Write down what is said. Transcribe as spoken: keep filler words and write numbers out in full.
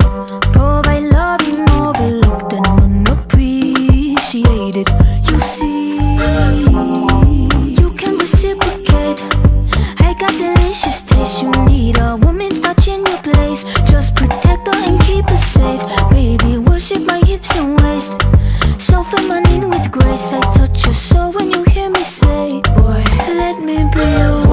Provide loving overlooked and unappreciated. You see, you can reciprocate. I got delicious taste. You need a woman's touch in your place. Just protect her and keep her safe. Baby, worship my hips and waist. So feminine with grace. I touch your soul when you hear me say, boy, let me be your